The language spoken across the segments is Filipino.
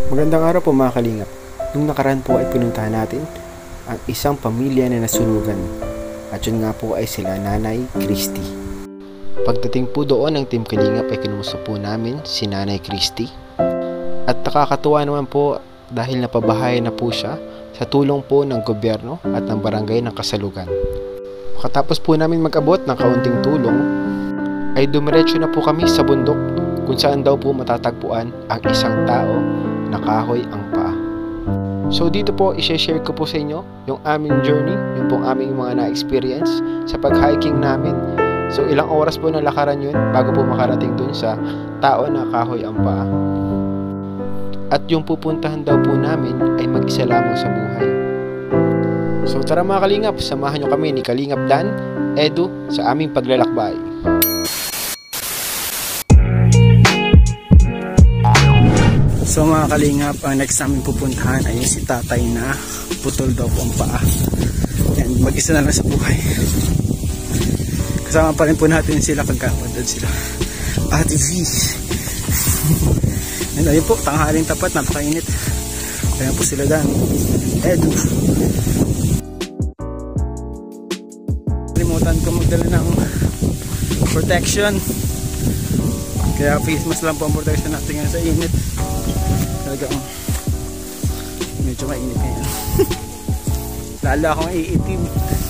Magandang araw po mga kalingap. Nung nakaraan po ay pinuntahan natin ang isang pamilya na nasunugan. At yun nga po ay sila Nanay Christy. Pagdating po doon ng Team Kalingap ay kinumusta po namin si Nanay Christy. At nakakatuwa naman po dahil napabahay na po siya sa tulong po ng gobyerno at ng barangay ng Kasalugan. Makatapos po namin mag-abot ng kaunting tulong ay dumiretso na po kami sa bundok kung saan daw po matatagpuan ang isang tao na kahoy ang paa. So dito po i-share ko po sa inyo yung aming journey, yung pong aming mga na-experience sa pag-hiking namin. So ilang oras po na lakaran yun bago po makarating dun sa tao na kahoy ang paa. At yung pupuntahan daw po namin ay mag-isa lamang sa buhay. So tara mga kalingap, samahan nyo kami ni Kalingap Dan, Edu sa aming paglalakbay. So mga kalingap, ang next namin pupuntahan ay si tatay na putol daw po ang paa. And mag-isa na lang sa buhay. Kasama pa rin po natin sila pagkapatid sila. Ate V. And ayun po, tanghaling tapat, napakainit. Ayan po sila Dan, Edu. Kalimutan ko magdala ng protection. Kaya face mask lang po ang protection natin ngayon sa init. Talagang medyo mainit ngayon. Lalo akong iitim.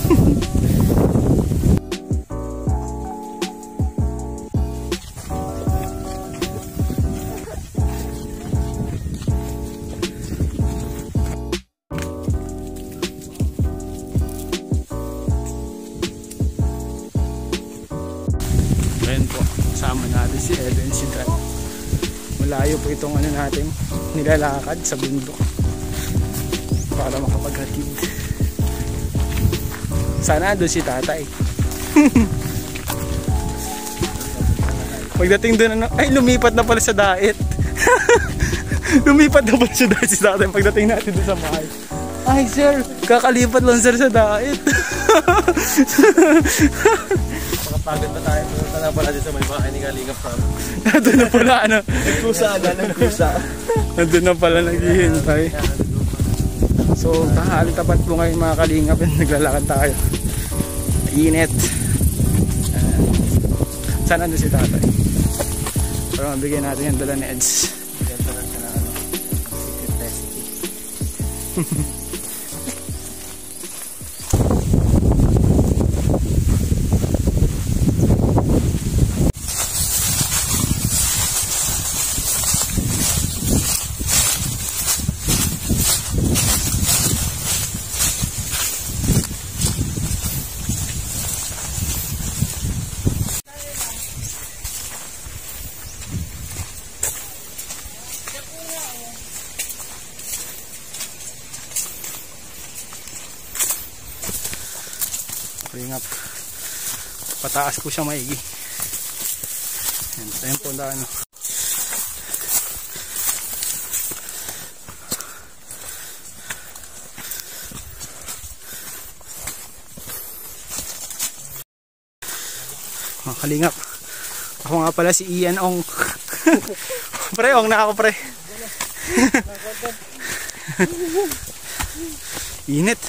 Ayan po, kasama natin si Edo and si Dan. Malayo po itong ano natin nilalakad sa bundok para makapaghatid. Sana doon si tatay. Pagdating doon ano, ay lumipat na pala sa daet. Lumipat na pala sa daet si tatay pagdating natin doon sa bahay. Ay sir, kakalipat lang sir sa daet. Makapagod na tayo. Punta na pala dito sa may bahay ni Kalingap Farm. Doon na pala ano. Nagkusa. Nandun na pala naghihintay. So tanghali tapat po ngayon mga kalingap. Naglalakad tayo. Init. Saan nandun si tatay? Para mabigyan natin yung dala ni Eds. Ganda lang ka na secret recipe. Kalingap. Pataas ko siya maigi. Ayan po na ano. Mga kalingap. Ako nga pala si Ian Ong. Pre, Ong na ako pre. Init.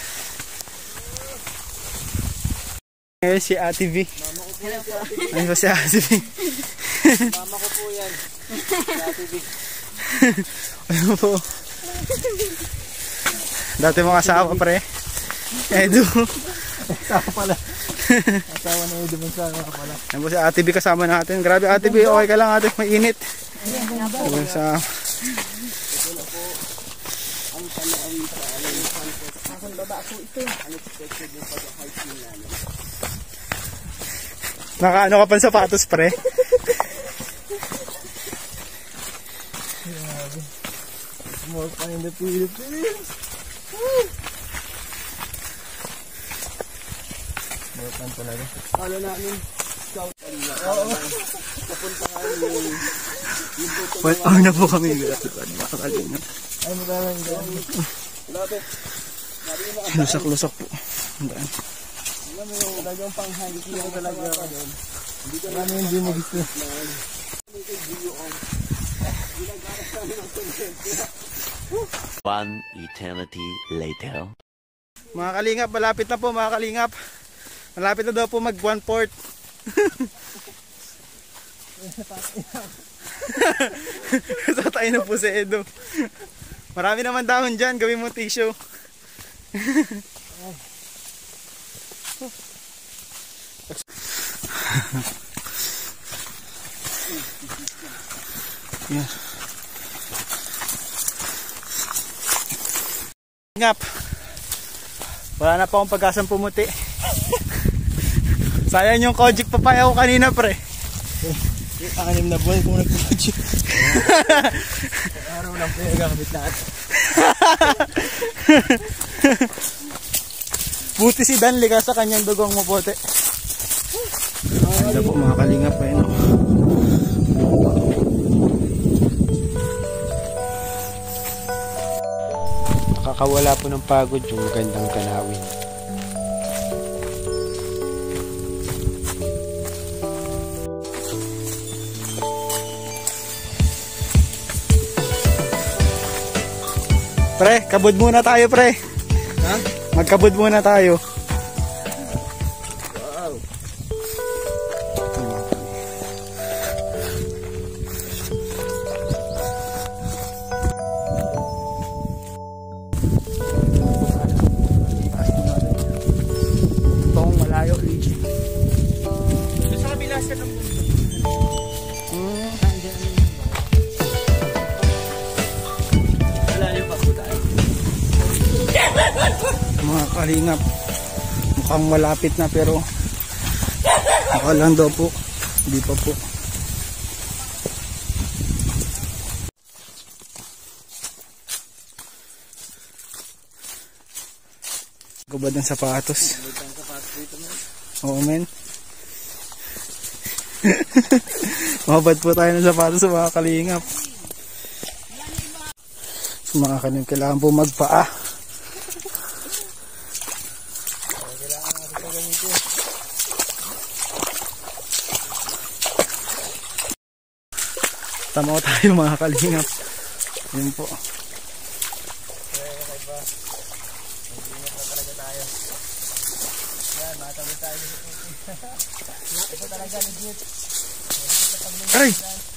Ngayon si Ate V. Ano si Ate V? Mama ko po yan. Si Ate V. Ano po? Dati mga asawa pre. Edu. Asawa pala. Asawa na Edu Mansara pala. Ano po si Ate V kasama natin. Grabe Ate V, okay ka lang Ate, mainit. Sa Ang baba po ito. Unexpected yung pag-hiking namin. nakaano ka pang sapatos pre? More fun in the Philippines. More fun talaga. Paano namin scout kanina? Oo. Papunta kami Well, na po kami. Makakalina. Ay, maraming gano'n. Lusak-lusak po. Andaan. alam mo yung talagang pang-hiking yung talaga. Hindi ko namin Hindi mo gusto. One eternity later. Mga kalingap, malapit na po mga kalingap. Malapit na daw po mag 1/4. Tatay na po si Edo. Marami naman dahon dyan, gawin mo tissue. Yeah. Ngap. Wala na pa akong pag-asang pumuti. Sayang yung Kojic papaya ko kanina, pre. Anim na buwan kung nagpapagyo. Araw lang po yung gamit lahat. Buti si Dan, likas sa kanyang dugong maputi. Ganda po mga kalingap. Ayun, oh. Nakakawala po ng pagod yung magandang tanawin. Pre, kabod muna tayo, pre. Ha? Magkabod muna tayo. Wow. Itong malayo, legit. Sa kabila siya ng bundok. Malayo pa po tayo. Mga kalingap, mukhang malapit na pero nakalang daw po, hindi pa po. Gubad ng sapatos. Oo, men. Mabad po tayo ng sapatos sa mga kalingap. Sa mga kalingap, kailangan po magpaa. Tama tayo mga kalingap. Yun po. Aray!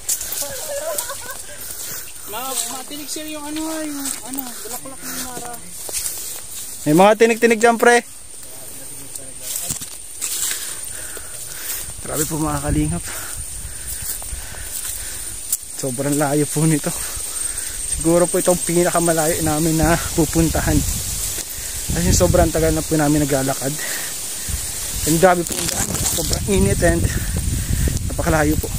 Matinig siya yung bulaklak ng mara. May mga tinig-tinig dyan, pre. Grabe po mga kalingap. Sobrang layo po nito. Siguro po itong pinakamalayo namin na pupuntahan. Kasi sobrang tagal na po namin naglalakad. And grabe po yung daan. Sobrang init and napakalayo po.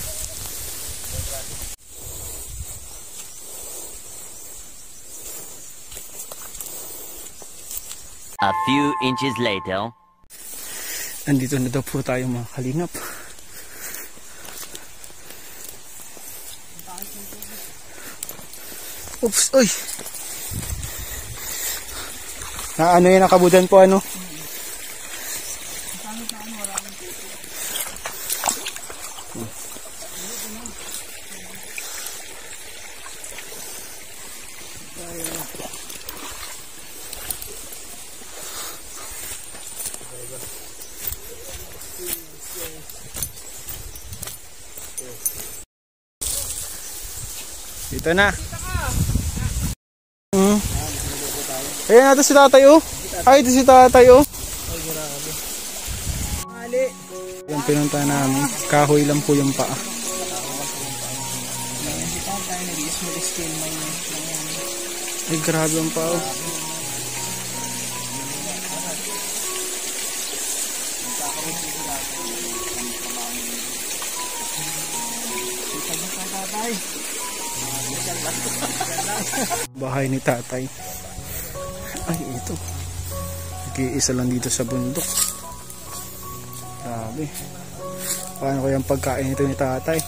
A few inches later. Nandito na daw po tayo mga kalingap. Oops, oy. Ano yan, nakabudan po ano? Dito na. Ayan natin si tatay oh. Ay, ito si tatay oh. Yung pinunta namin, kahoy lang po yung paa. Ay, grabe ang paa oh. Bahay ni tatay. Ay, ito. Nag-iisa lang dito sa bundok. Grabe. Paano ko yung pagkain ito ni tatay?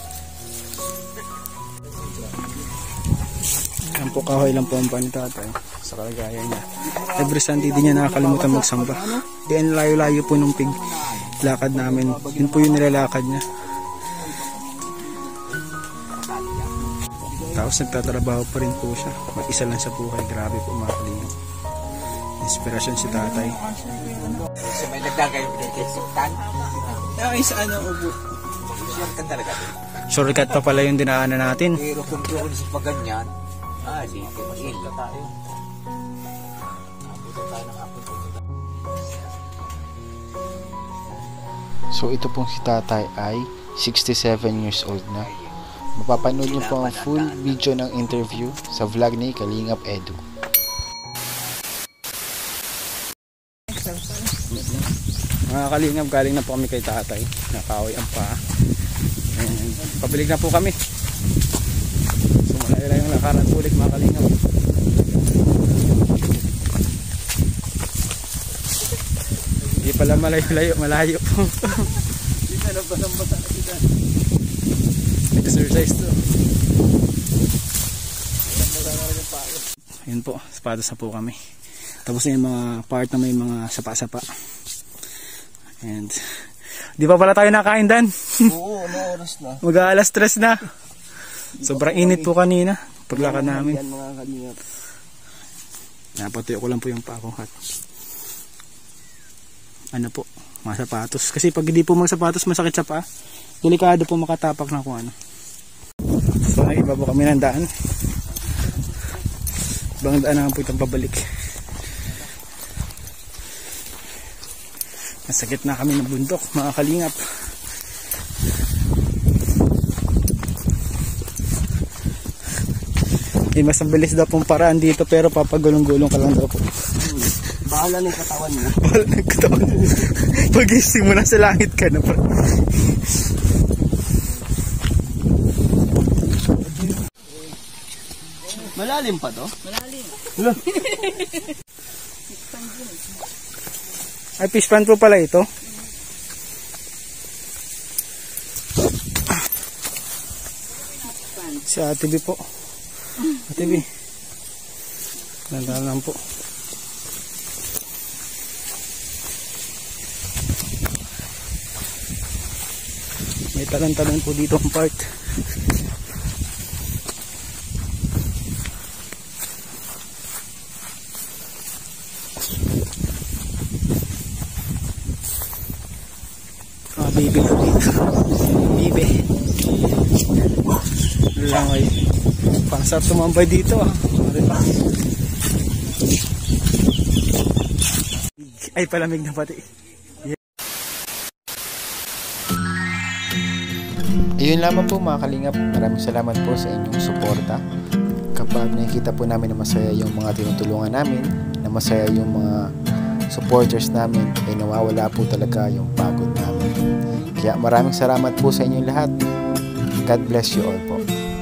Yan po, kahoy lang po ang paa ni tatay. Sa kalagayan niya. Every Sunday din niya nakakalimutan magsamba. Diyan layo-layo po nung lakad namin. Yun po yung nilalakad niya. Tapos nagtatrabaho pa rin po siya. Mag-isa lang sa buhay. Grabe po mga kalingap. Inspirasyon si tatay. So may nagdagay yung pinagkisitan. Ay, sa ano, ubo. Shortcut talaga. Shortcut pa pala yung dinaanan natin. Pero kung doon sa paganyan, sige, mag-ingat tayo. So ito pong si tatay ay 67 years old na. Mapapanood niyo po ang full video ng interview sa vlog ni Kalingap Edu. Mga kalingap, galing na po kami kay tatay. Nakaway ang paa. And pabilig na po kami. So malayo yung lakaran ulit mga kalingap. Hindi pala malayo po. Hindi na nabasang-basa na kita. Exercise to. Ayun po, sapatos na po kami. Tapos na yung mga part na may mga sapa-sapa. And di pa pala tayo nakain, Dan? Oo, ano oras na? Mag-aalas 3 na. Sobrang init po kanina paglakad namin. Yan mga kalingap. Napatuyo ko lang po yung paa ko. Ano po, mga sapatos. Kasi pag hindi po magsapatos masakit sa paa. Delikado po makatapak na kung ano. So ay iba po kami ng daan. Ibang daan naman po itong pabalik. Nasa gitna kami ng bundok mga kalingap. Mas mabilis daw pong paraan dito pero papagulong-gulong ka lang daw po. Bahala ng katawan mo. Bahala ng katawan mo. Pag-ising mo na sa langit ka na pa. Malalim pa to? Malalim. Ay, fish pan po pala ito. Si Ate B po. Ate B. Nandaan lang po. May talon-talon po dito ang part. Bibi ko dito. Bibi. Langay. Pangsarap tumambay dito ah. Ay palamig na pati. Ayun lamang po mga kalingap. Maraming salamat po sa inyong suporta. Kapag nakikita po namin na masaya yung mga tinutulungan namin, na masaya yung mga supporters namin, ay nawawala po talaga yung pagod namin. Kaya maraming salamat po sa inyong lahat. God bless you all po.